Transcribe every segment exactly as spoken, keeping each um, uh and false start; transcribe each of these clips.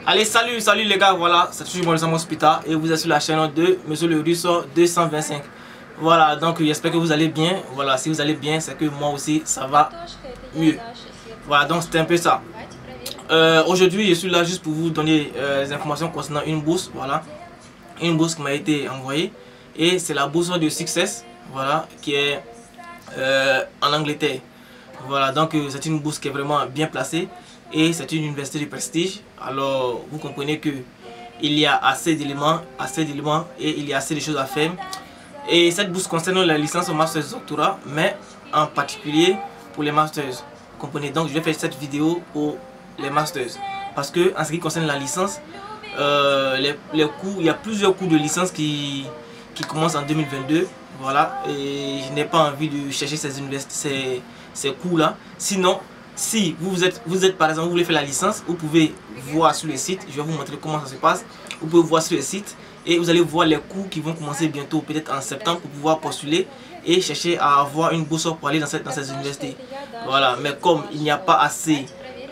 Allez, salut, salut les gars, voilà, c'est toujours moi le Samos Pita et vous êtes sur la chaîne de Monsieur le Russe deux cent vingt-cinq. Voilà, donc j'espère que vous allez bien. Voilà, si vous allez bien, c'est que moi aussi ça va mieux. Voilà, donc c'était un peu ça. Euh, Aujourd'hui, je suis là juste pour vous donner euh, les informations concernant une bourse. Voilà, une bourse qui m'a été envoyée et c'est la bourse de Success. Voilà, qui est euh, en Angleterre. Voilà, donc euh, c'est une bourse qui est vraiment bien placée et c'est une université de prestige. Alors vous comprenez que il y a assez d'éléments, assez d'éléments et il y a assez de choses à faire. Et cette bourse concerne la licence au master doctorat, mais en particulier pour les masters. Vous comprenez, donc je vais faire cette vidéo pour les masters parce que en ce qui concerne la licence, euh, les, les cours, il y a plusieurs cours de licence qui qui commencent en deux mille vingt-deux. Voilà, et je n'ai pas envie de chercher ces universités, ces, ces cours là. Sinon, si vous êtes, vous êtes par exemple, vous voulez faire la licence, vous pouvez voir sur le site. Je vais vous montrer comment ça se passe. Vous pouvez voir sur le site et vous allez voir les cours qui vont commencer bientôt, peut-être en septembre, pour pouvoir postuler et chercher à avoir une bourse pour aller dans cette, dans ces universités. Voilà, mais comme il n'y a pas assez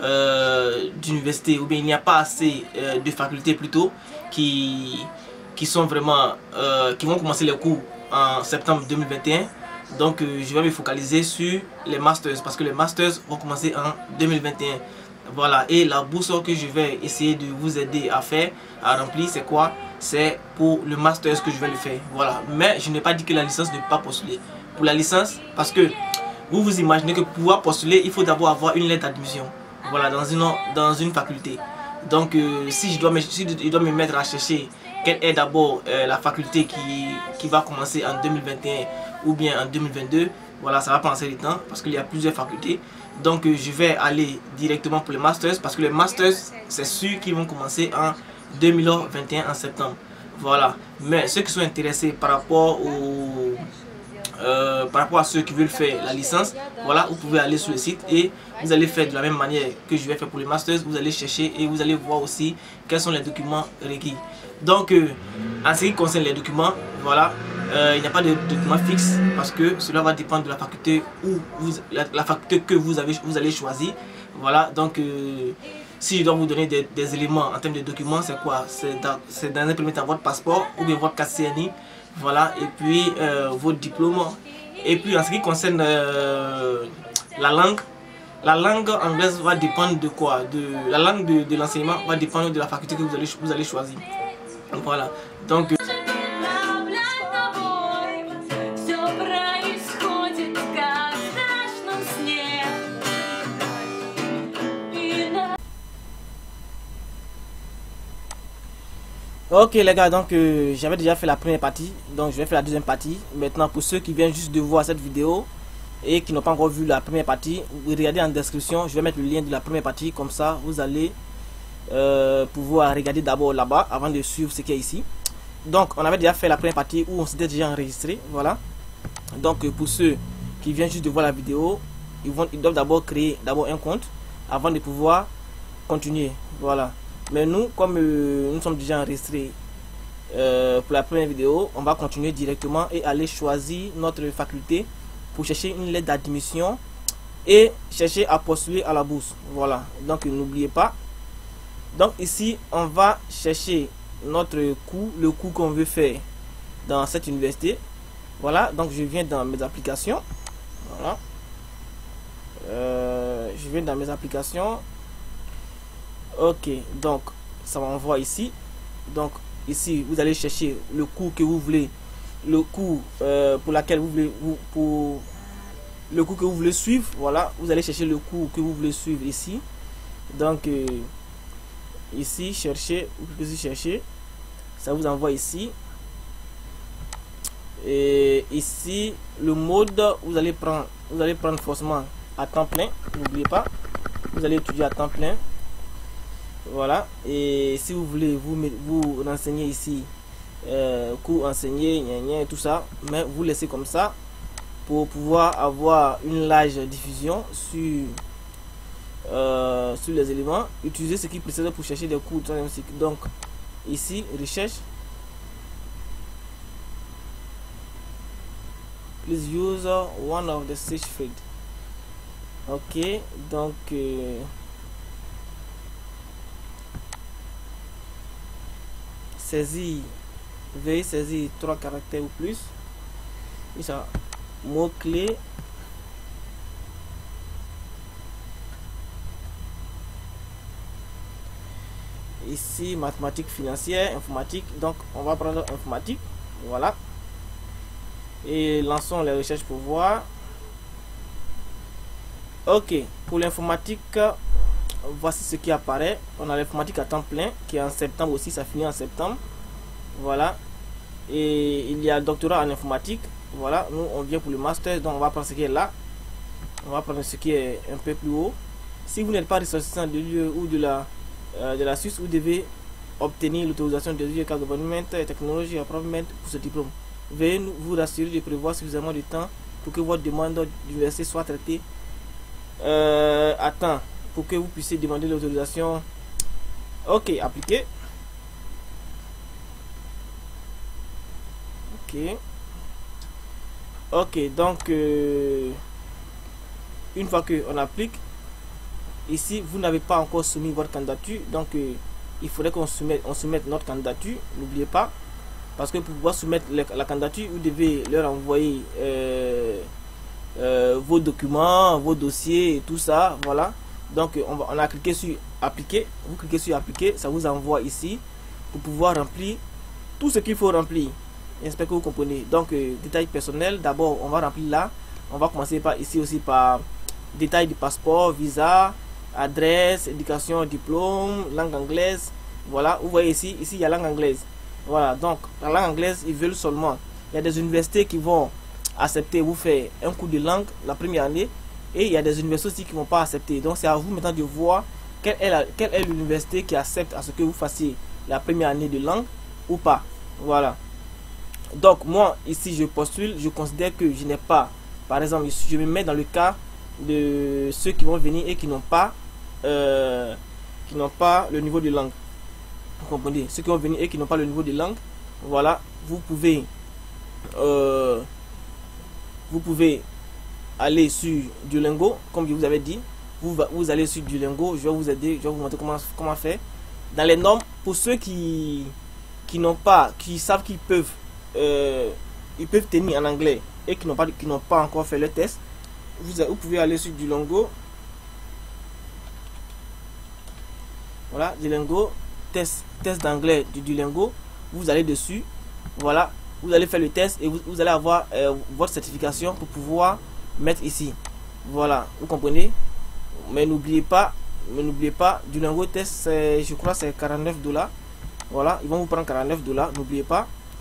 euh, d'universités, ou bien il n'y a pas assez euh, de facultés plutôt qui qui sont vraiment euh, qui vont commencer les cours en septembre deux mille vingt et un. Donc euh, je vais me focaliser sur les masters parce que les masters vont commencer en deux mille vingt et un. Voilà, et la bourse que je vais essayer de vous aider à faire, à remplir, c'est quoi? C'est pour le master que je vais le faire. Voilà, mais je n'ai pas dit que la licence ne peut pas postuler. Pour la licence, parce que vous vous imaginez que pour pouvoir postuler, il faut d'abord avoir une lettre d'admission. Voilà, dans une, dans une faculté. Donc euh, si, je dois me, si je dois me mettre à chercher quelle est d'abord euh, la faculté qui, qui va commencer en deux mille vingt et un ou bien en deux mille vingt-deux, voilà, ça va prendre assez de temps parce qu'il y a plusieurs facultés. Donc euh, je vais aller directement pour les masters parce que les masters, c'est sûr qu'ils vont commencer en deux mille vingt et un en septembre. Voilà, mais ceux qui sont intéressés par rapport au Euh, par rapport à ceux qui veulent faire la licence, voilà, vous pouvez aller sur le site et vous allez faire de la même manière que je vais faire pour les masters. Vous allez chercher et vous allez voir aussi quels sont les documents requis. Donc euh, en ce qui concerne les documents, voilà, euh, il n'y a pas de document fixe parce que cela va dépendre de la faculté où vous, la, la faculté que vous avez vous allez choisir. Voilà, donc euh, si je dois vous donner des, des éléments en termes de documents, c'est quoi? C'est dans, dans un premier temps votre passeport ou bien votre carte C N I. Voilà, et puis euh, votre diplôme. Et puis en ce qui concerne euh, la langue, la langue anglaise va dépendre de quoi? De la langue de, de l'enseignement va dépendre de la faculté que vous allez, vous allez choisir. Voilà, donc ok les gars, donc euh, j'avais déjà fait la première partie, donc je vais faire la deuxième partie. Maintenant pour ceux qui viennent juste de voir cette vidéo et qui n'ont pas encore vu la première partie, vous regardez en description, je vais mettre le lien de la première partie, comme ça vous allez euh, pouvoir regarder d'abord là-bas avant de suivre ce qui est ici. Donc on avait déjà fait la première partie où on s'était déjà enregistré, voilà. Donc euh, pour ceux qui viennent juste de voir la vidéo, ils, vont, ils doivent d'abord créer d'abord un compte avant de pouvoir continuer, voilà. Mais nous, comme euh, nous sommes déjà enregistrés euh, pour la première vidéo, on va continuer directement et aller choisir notre faculté pour chercher une lettre d'admission et chercher à postuler à la bourse. Voilà, donc n'oubliez pas. Donc ici, on va chercher notre cours, le cours qu'on veut faire dans cette université. Voilà, donc je viens dans mes applications. Voilà. Euh, je viens dans mes applications. Ok, donc ça m'envoie ici. Donc ici vous allez chercher le cours que vous voulez, le cours euh, pour laquelle vous voulez vous, pour le cours que vous voulez suivre. Voilà, vous allez chercher le cours que vous voulez suivre ici. Donc euh, ici chercher, vous pouvez chercher, ça vous envoie ici. Et ici le mode, vous allez prendre, vous allez prendre forcément à temps plein. N'oubliez pas, vous allez étudier à temps plein. Voilà, et si vous voulez vous vous renseigner ici, euh, cours enseigné, gna gna, tout ça, mais vous laissez comme ça pour pouvoir avoir une large diffusion sur euh, sur les éléments. Utilisez ce qui précède pour chercher des cours. Donc ici recherche, please use one of the search field. Ok, donc euh, saisir, veuillez saisir trois caractères ou plus. Et ça, mot-clé. Ici, mathématiques financières, informatique. Donc, on va prendre informatique. Voilà. Et lançons les recherches pour voir. Ok, pour l'informatique, voici ce qui apparaît. On a l'informatique à temps plein qui est en septembre aussi, ça finit en septembre. Voilà. Et il y a le doctorat en informatique. Voilà, nous on vient pour le master, donc on va prendre ce qui est là. On va prendre ce qui est un peu plus haut. Si vous n'êtes pas ressortissant de l'U E ou de la euh, de la Suisse, vous devez obtenir l'autorisation de l'U E Government et Technology Approvement pour ce diplôme. Veuillez vous rassurer de prévoir suffisamment de temps pour que votre demande d'université soit traitée euh, à temps, pour que vous puissiez demander l'autorisation. Ok, appliquer. Ok. Ok, donc euh, une fois que on applique, ici vous n'avez pas encore soumis votre candidature, donc euh, il faudrait qu'on soumette, on soumette notre candidature. N'oubliez pas, parce que pour pouvoir soumettre la, la candidature, vous devez leur envoyer euh, euh, vos documents, vos dossiers et tout ça. Voilà, donc on, va, on a cliqué sur appliquer. Vous cliquez sur appliquer, ça vous envoie ici pour pouvoir remplir tout ce qu'il faut remplir. J'espère que vous comprenez. Donc euh, détails personnels, d'abord on va remplir là. On va commencer par ici aussi par détails du passeport, visa, adresse, éducation, diplôme, langue anglaise. Voilà, vous voyez ici, ici il y a langue anglaise. Voilà, donc la langue anglaise, ils veulent seulement. Il y a des universités qui vont accepter vous faire un cours de langue la première année, et il y a des universités aussi qui ne vont pas accepter. Donc c'est à vous maintenant de voir quelle est la, quelle est l'université qui accepte à ce que vous fassiez la première année de langue ou pas. Voilà. Donc moi ici je postule, je considère que je n'ai pas, par exemple je me mets dans le cas de ceux qui vont venir et qui n'ont pas euh, qui n'ont pas le niveau de langue. Vous comprenez? Ceux qui vont venir et qui n'ont pas le niveau de langue, voilà, vous pouvez euh, vous pouvez aller sur Duolingo, comme je vous avais dit. Vous, vous allez sur Duolingo, je vais vous aider, je vais vous montrer comment, comment faire. Dans les normes, pour ceux qui qui n'ont pas, qui savent qu'ils peuvent Euh, ils peuvent tenir en anglais et qui n'ont pas qui n'ont pas encore fait le test, vous, vous pouvez aller sur Duolingo. Voilà, Duolingo, test test d'anglais du Duolingo. Vous allez dessus. Voilà, vous allez faire le test et vous, vous allez avoir euh, votre certification pour pouvoir mettre ici. Voilà, vous comprenez. Mais n'oubliez pas, mais n'oubliez pas, Duolingo test, je crois c'est quarante-neuf dollars. Voilà, ils vont vous prendre quarante-neuf dollars, n'oubliez pas.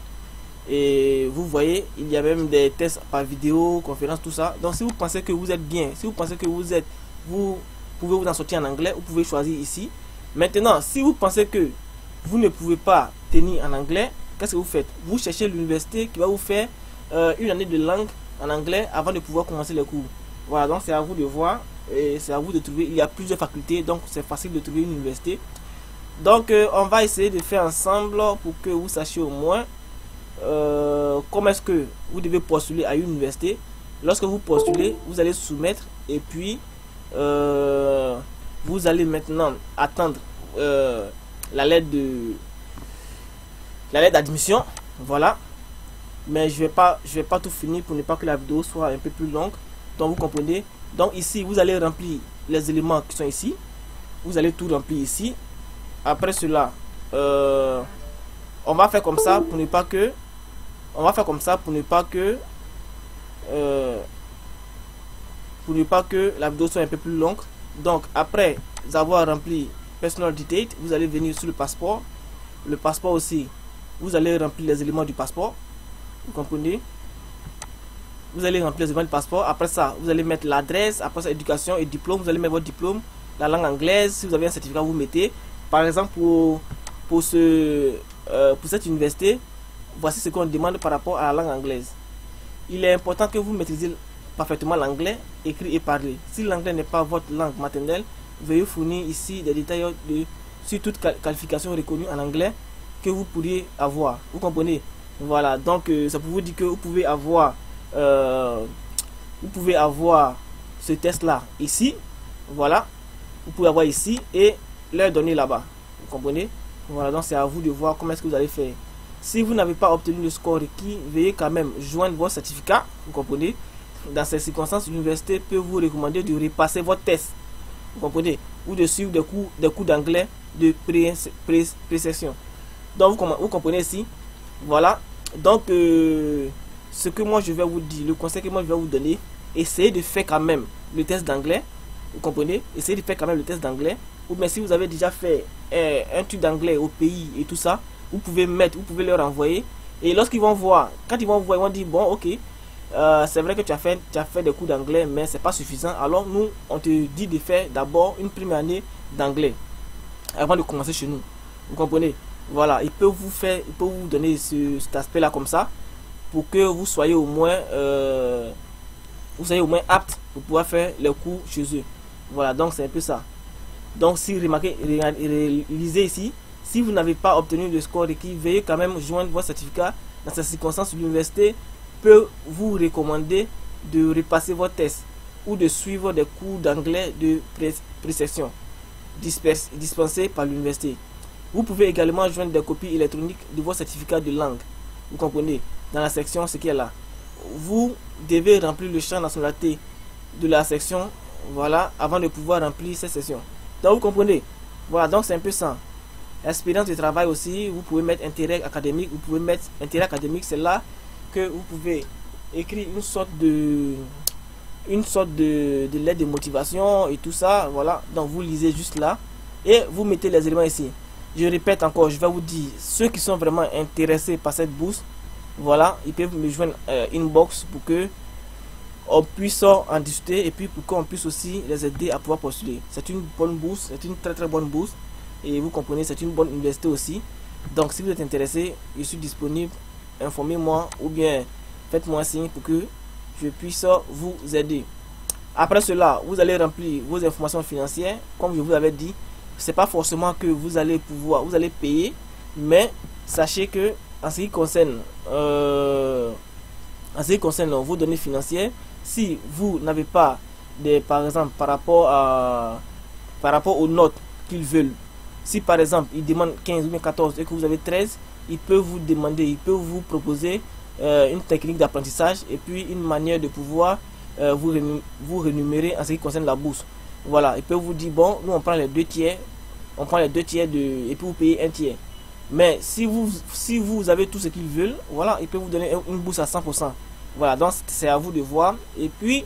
Et vous voyez, il y a même des tests par vidéo, conférence, tout ça. Donc si vous pensez que vous êtes bien, si vous pensez que vous êtes, vous pouvez vous en sortir en anglais, vous pouvez choisir ici. Maintenant, si vous pensez que vous ne pouvez pas tenir en anglais, qu'est-ce que vous faites? Vous cherchez l'université qui va vous faire euh, une année de langue en anglais avant de pouvoir commencer les cours. Voilà, donc c'est à vous de voir et c'est à vous de trouver. Il y a plusieurs facultés, donc c'est facile de trouver une université. Donc euh, on va essayer de faire ensemble pour que vous sachiez au moins Euh, comment est-ce que vous devez postuler à une université. Lorsque vous postulez, vous allez soumettre et puis euh, vous allez maintenant attendre euh, la lettre de la lettre d'admission. Voilà, mais je vais pas je vais pas tout finir pour ne pas que la vidéo soit un peu plus longue, donc vous comprenez. Donc ici vous allez remplir les éléments qui sont ici, vous allez tout remplir ici. Après cela euh, on va faire comme ça pour ne pas que on va faire comme ça pour ne pas que euh, pour ne pas que la vidéo soit un peu plus longue. Donc après avoir rempli personal detail, vous allez venir sur le passeport. Le passeport aussi, vous allez remplir les éléments du passeport. Vous comprenez? Vous allez remplir les éléments du passeport. Après ça, vous allez mettre l'adresse. Après ça, éducation et diplôme. Vous allez mettre votre diplôme, la langue anglaise. Si vous avez un certificat, vous mettez. Par exemple, pour pour ce euh, pour cette université, voici ce qu'on demande par rapport à la langue anglaise. Il est important que vous maîtrisez parfaitement l'anglais, écrit et parlé. Si l'anglais n'est pas votre langue maternelle, veuillez fournir ici des détails de, sur toute qualification reconnue en anglais que vous pourriez avoir. Vous comprenez? Voilà, donc euh, ça pour vous dire que vous pouvez avoir euh, vous pouvez avoir ce test là ici. Voilà, vous pouvez avoir ici et leur donner là-bas. Vous comprenez? Voilà, donc c'est à vous de voir comment est-ce que vous allez faire. Si vous n'avez pas obtenu le score requis, veuillez quand même joindre votre certificat, vous comprenez. Dans ces circonstances, l'université peut vous recommander de repasser votre test, vous comprenez, ou de suivre des cours des cours d'anglais de pré-session. Donc vous, vous comprenez ici. Voilà, donc euh, ce que moi je vais vous dire, le conseil que moi je vais vous donner, essayez de faire quand même le test d'anglais, vous comprenez, essayez de faire quand même le test d'anglais. Ou bien si vous avez déjà fait euh, un truc d'anglais au pays et tout ça, vous pouvez mettre, vous pouvez leur envoyer. Et lorsqu'ils vont voir, quand ils vont voir, ils vont dire bon ok, euh, c'est vrai que tu as fait, tu as fait des cours d'anglais, mais c'est pas suffisant. Alors nous, on te dit de faire d'abord une première année d'anglais avant de commencer chez nous. Vous comprenez? Voilà, ils peuvent vous faire, ils peuvent vous donner ce, cet aspect-là comme ça, pour que vous soyez au moins, euh, vous soyez au moins apte pour pouvoir faire les cours chez eux. Voilà, donc c'est un peu ça. Donc si remarquez, lisez ici, si vous n'avez pas obtenu le score requis, veuillez quand même joindre votre certificat. Dans ces circonstances, l'université peut vous recommander de repasser votre test ou de suivre des cours d'anglais de pré-session dispensés par l'université. Vous pouvez également joindre des copies électroniques de votre certificat de langue. Vous comprenez, dans la section ce qui est là. Vous devez remplir le champ nationalité de la section, voilà, avant de pouvoir remplir cette section. Donc vous comprenez, voilà, donc c'est un peu ça. Expérience de travail aussi, vous pouvez mettre intérêt académique, vous pouvez mettre intérêt académique, c'est là que vous pouvez écrire une sorte de une sorte de, de lettre de motivation et tout ça, voilà. Donc vous lisez juste là et vous mettez les éléments ici. Je répète encore, je vais vous dire, ceux qui sont vraiment intéressés par cette bourse, voilà, ils peuvent me joindre euh, inbox pour que on puisse en discuter et puis pour qu'on puisse aussi les aider à pouvoir postuler. C'est une bonne bourse, c'est une très très bonne bourse et vous comprenez, c'est une bonne université aussi. Donc si vous êtes intéressé, je suis disponible, informez-moi ou bien faites-moi un signe pour que je puisse vous aider. Après cela, vous allez remplir vos informations financières, comme je vous avais dit. C'est pas forcément que vous allez pouvoir, vous allez payer, mais sachez que en ce qui concerne euh, en ce qui concerne vos données financières, si vous n'avez pas des, par exemple par rapport à par rapport aux notes qu'ils veulent, si par exemple ils demandent quinze ou quatorze et que vous avez treize, ils peuvent vous demander, ils peuvent vous proposer euh, une technique d'apprentissage et puis une manière de pouvoir euh, vous, vous rémunérer en ce qui concerne la bourse. Voilà, ils peuvent vous dire bon, nous on prend les deux tiers, on prend les deux tiers de et puis vous payez un tiers. Mais si vous si vous avez tout ce qu'ils veulent, voilà, ils peuvent vous donner une bourse à cent pour cent. Voilà, donc c'est à vous de voir et puis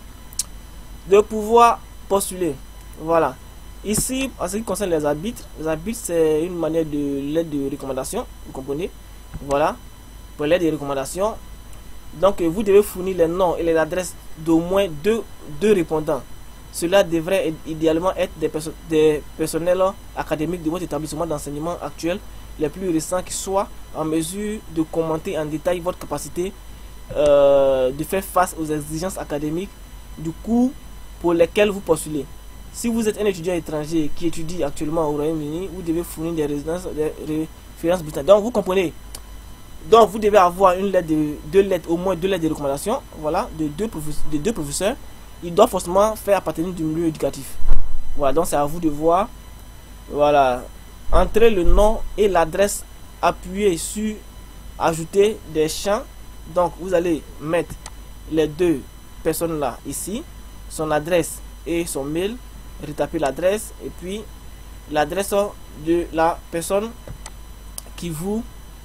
de pouvoir postuler. Voilà. Ici, en ce qui concerne les arbitres, les arbitres c'est une manière de l'aide de recommandation, vous comprenez. Voilà, pour l'aide de recommandation. Donc vous devez fournir les noms et les adresses d'au moins deux, deux répondants. Cela devrait idéalement être des, perso des personnels académiques de votre établissement d'enseignement actuel, les plus récents, qui soient en mesure de commenter en détail votre capacité euh, de faire face aux exigences académiques du cours pour lesquels vous postulez. Si vous êtes un étudiant étranger qui étudie actuellement au Royaume-Uni, vous devez fournir des résidences, des références britanniques. Donc vous comprenez. Donc vous devez avoir une lettre de deux lettres, au moins deux lettres de recommandation, voilà, de deux professeurs, de deux professeurs. Ils doivent forcément faire appartenir du milieu éducatif. Voilà, donc c'est à vous de voir. Voilà, entrez le nom et l'adresse, appuyez sur ajouter des champs. Donc vous allez mettre les deux personnes là ici, son adresse et son mail, retaper l'adresse et puis l'adresse de la personne qui vous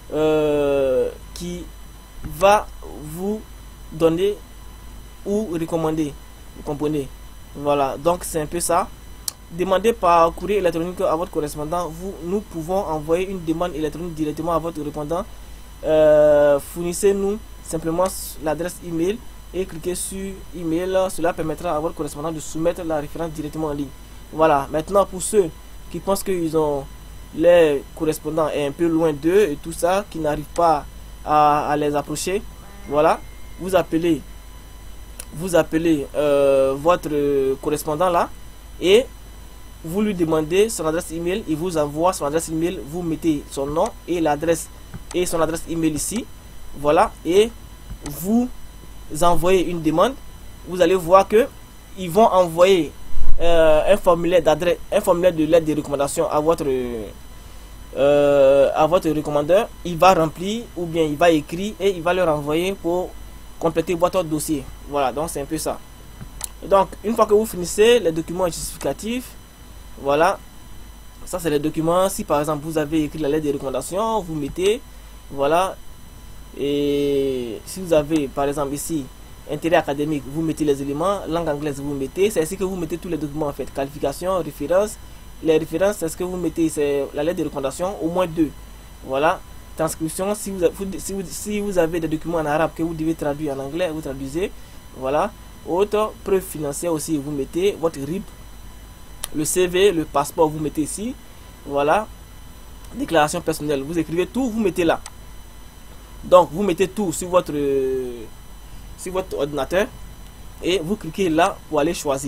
euh, qui va vous donner ou recommander. Vous comprenez? Voilà, donc c'est un peu ça. Demandez par courrier électronique à votre correspondant. Vous, nous pouvons envoyer une demande électronique directement à votre répondant. Euh, Fournissez-nous simplement l'adresse email et cliquez sur email. Cela permettra à votre correspondant de soumettre la référence directement en ligne. Voilà, maintenant pour ceux qui pensent qu'ils ont les correspondants est un peu loin d'eux et tout ça, qui n'arrivent pas à, à les approcher, voilà, vous appelez vous appelez euh, votre correspondant là et vous lui demandez son adresse email, il vous envoie son adresse email, vous mettez son nom et l'adresse et son adresse email ici, voilà, et vous envoyez une demande. Vous allez voir que ils vont envoyer euh, un formulaire d'adresse, un formulaire de lettre de recommandation à votre euh, à votre recommandeur, il va remplir ou bien il va écrire et il va leur envoyer pour compléter votre dossier. Voilà, donc c'est un peu ça. Donc une fois que vous finissez les documents justificatifs, voilà, ça c'est les documents. Si par exemple vous avez écrit la lettre de recommandation, vous mettez, voilà. Et si vous avez par exemple ici intérêt académique, vous mettez les éléments. Langue anglaise, vous mettez. C'est ainsi que vous mettez tous les documents en fait. Qualification, référence. Les références, c'est ce que vous mettez, c'est la lettre de recommandation, au moins deux. Voilà. Transcription, si vous, si vous, si vous avez des documents en arabe que vous devez traduire en anglais, vous traduisez. Voilà. Autre preuve financière aussi, vous mettez votre R I B, le C V, le passeport, vous mettez ici. Voilà. Déclaration personnelle, vous écrivez tout, vous mettez là. Donc vous mettez tout sur votre sur votre ordinateur et vous cliquez là pour aller choisir.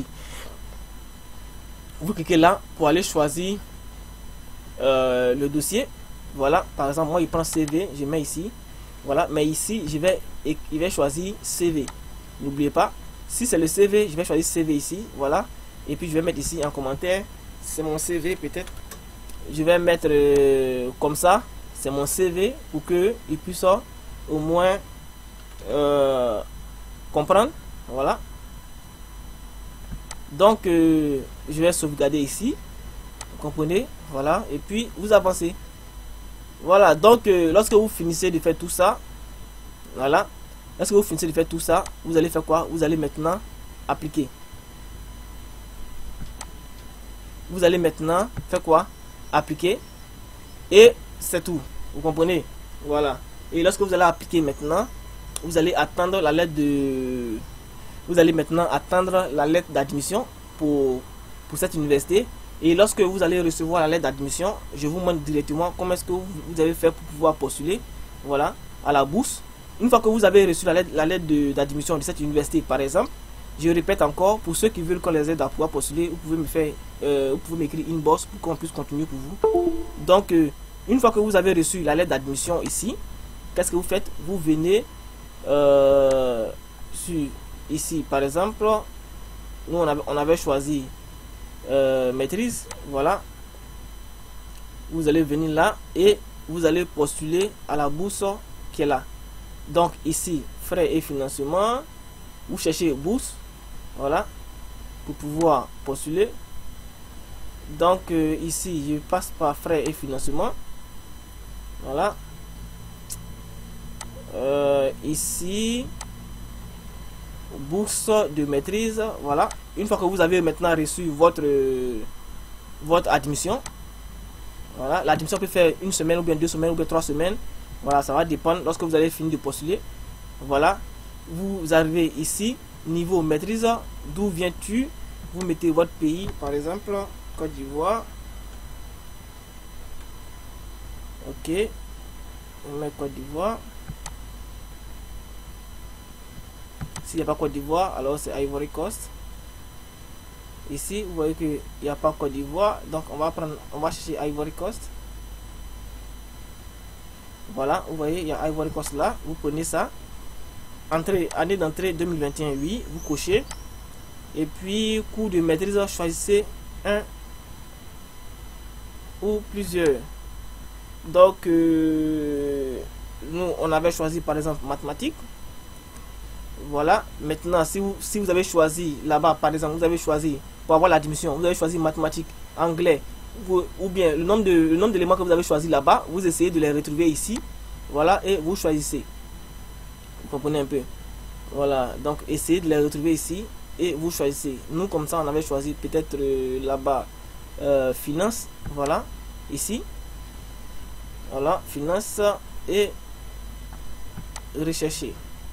Vous cliquez là pour aller choisir euh, le dossier. Voilà, par exemple moi il prend C V, je mets ici. Voilà, mais ici je vais il vais choisir C V. N'oubliez pas, si c'est le C V, je vais choisir C V ici. Voilà, et puis je vais mettre ici en commentaire, c'est mon C V peut-être. Je vais mettre euh, comme ça, c'est mon C V pour que il puisse au moins euh, comprendre. Voilà. Donc euh, je vais sauvegarder ici, vous comprenez, voilà, et puis vous avancez. Voilà, donc euh, lorsque vous finissez de faire tout ça, voilà, lorsque vous finissez de faire tout ça, vous allez faire quoi? Vous allez maintenant appliquer. Vous allez maintenant faire quoi? Appliquer. Et c'est tout, vous comprenez, voilà. Et lorsque vous allez appliquer maintenant, vous allez attendre la lettre de vous allez maintenant attendre la lettre d'admission pour, pour cette université. Et lorsque vous allez recevoir la lettre d'admission, je vous montre directement comment est-ce que vous, vous avez fait pour pouvoir postuler, voilà, à la bourse. Une fois que vous avez reçu la lettre, la lettre d'admission de, de cette université, par exemple, je répète encore, pour ceux qui veulent qu'on les aide à pouvoir postuler, vous pouvez me faire, euh, vous pouvez m'écrire inbox pour qu'on puisse continuer pour vous. Donc, euh, une fois que vous avez reçu la lettre d'admission ici, qu'est-ce que vous faites? Vous venez euh, sur ici, par exemple, nous on avait, on avait choisi euh, maîtrise, voilà. Vous allez venir là et vous allez postuler à la bourse qui est là. Donc ici, frais et financement, vous cherchez bourse, voilà, pour pouvoir postuler. Donc euh, ici, je passe par frais et financement, voilà. Euh, ici, bourse de maîtrise, voilà. Une fois que vous avez maintenant reçu votre votre admission, voilà, l'admission peut faire une semaine ou bien deux semaines ou bien trois semaines, voilà, ça va dépendre lorsque vous allez finir de postuler. Voilà, vous arrivez ici, niveau maîtrise, d'où viens-tu? Vous mettez votre pays, par exemple Côte d'Ivoire. Ok, on met Côte d'Ivoire. S'il n'y a pas Côte d'Ivoire, alors c'est Ivory Coast. Ici, vous voyez qu'il n'y a pas Côte d'Ivoire, donc on va prendre, on va chercher Ivory Coast. Voilà, vous voyez, il y a Ivory Coast là. Vous prenez ça. Entrée, année d'entrée deux mille vingt et un, oui, vous cochez. Et puis, cours de maîtrise, choisissez un ou plusieurs. Donc, euh, nous, on avait choisi par exemple mathématiques. Voilà, maintenant si vous, si vous avez choisi là-bas, par exemple, vous avez choisi pour avoir l'admission, vous avez choisi mathématiques, anglais, vous, ou bien le nombre de le nombre d'éléments que vous avez choisi là-bas, vous essayez de les retrouver ici, voilà, et vous choisissez. Vous comprenez un peu? Voilà, donc essayez de les retrouver ici et vous choisissez. Nous, comme ça, on avait choisi peut-être euh, là-bas euh, finance, voilà, ici, voilà, finance et rechercher.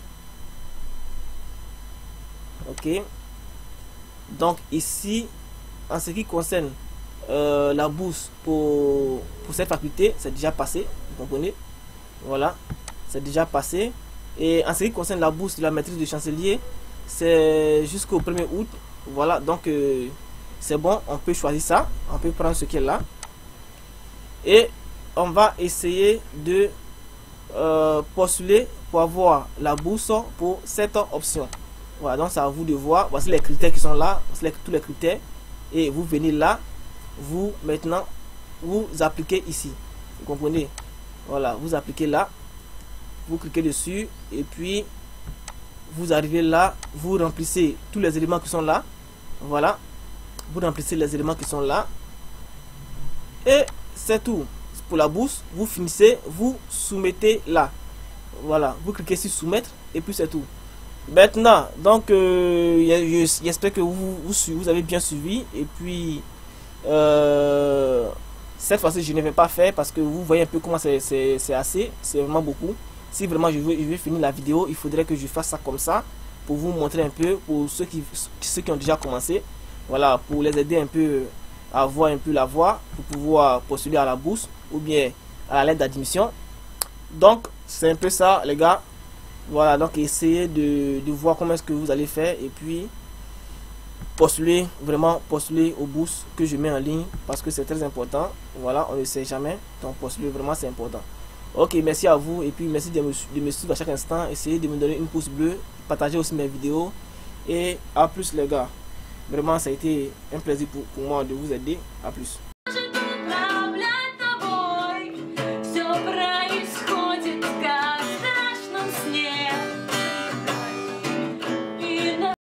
Ok, donc ici en ce qui concerne euh, la bourse pour, pour cette faculté, c'est déjà passé, vous comprenez, voilà, c'est déjà passé. Et en ce qui concerne la bourse de la maîtrise de chancelier, c'est jusqu'au premier août, voilà, donc euh, c'est bon, on peut choisir ça, on peut prendre ce qui est là et on va essayer de euh, postuler pour avoir la bourse pour cette option. Voilà, donc c'est à vous de voir. Voici les critères qui sont là, voici les, tous les critères. Et vous venez là, vous maintenant, vous appliquez ici. Vous comprenez? Voilà, vous appliquez là, vous cliquez dessus et puis vous arrivez là, vous remplissez tous les éléments qui sont là. Voilà, vous remplissez les éléments qui sont là et c'est tout. Pour la bourse, vous finissez, vous soumettez là. Voilà, vous cliquez sur soumettre et puis c'est tout. Maintenant, donc euh, j'espère que vous, vous, vous avez bien suivi. Et puis euh, cette fois-ci je ne vais pas faire parce que vous voyez un peu comment c'est assez, c'est vraiment beaucoup. Si vraiment je veux, je veux finir la vidéo, il faudrait que je fasse ça comme ça pour vous montrer un peu, pour ceux qui, ceux qui ont déjà commencé. Voilà, pour les aider un peu à voir un peu la voie, pour pouvoir postuler à la bourse ou bien à la lettre d'admission. Donc c'est un peu ça les gars. Voilà, donc essayez de, de voir comment est-ce que vous allez faire et puis postuler, vraiment postuler aux bourses que je mets en ligne parce que c'est très important. Voilà, on ne sait jamais, donc postuler vraiment c'est important. Ok, merci à vous et puis merci de me, de me suivre à chaque instant. Essayez de me donner une pouce bleu, partagez aussi mes vidéos et à plus les gars. Vraiment ça a été un plaisir pour, pour moi de vous aider. À plus.